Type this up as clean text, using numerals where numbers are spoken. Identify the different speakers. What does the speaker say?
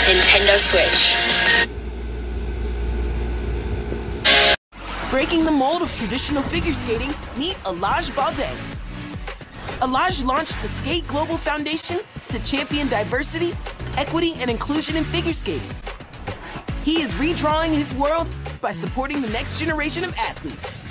Speaker 1: Nintendo Switch.
Speaker 2: Breaking the mold of traditional figure skating, meet Alaj Balde. Alaj launched the Skate Global Foundation to champion diversity, equity, and inclusion in figure skating. He is redrawing his world by supporting the next generation of athletes.